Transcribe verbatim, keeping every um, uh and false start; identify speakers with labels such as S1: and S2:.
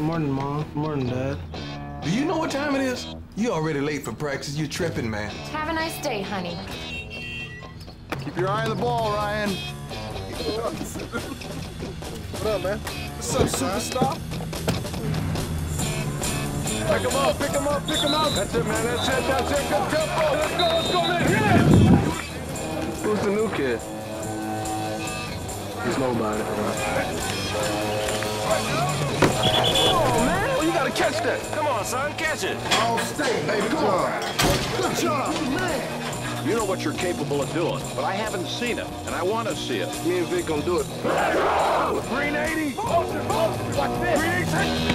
S1: morning, Mom. Good morning, Dad.
S2: Do you know what time it is? You already late for practice. You're tripping, man.
S3: Have a nice day, honey.
S4: Keep your eye on the ball, Ryan.
S5: What up, man?
S4: What's up, superstar?
S5: Pick him up, pick him up, pick him up. That's it, man. That's it, that's it. Good tempo. Let's go, let's go, man. Hit it!
S1: Who's the new kid? He's nobody.
S5: Oh, man. Oh, you gotta catch that. Come on, son, catch it.
S4: All state, baby. Come on. Good job, man.
S6: You know what you're capable of doing, but I haven't seen it, and I want to see it.
S1: Me and Vic gonna do it.
S5: Green eighty. Watch this. Green eighty.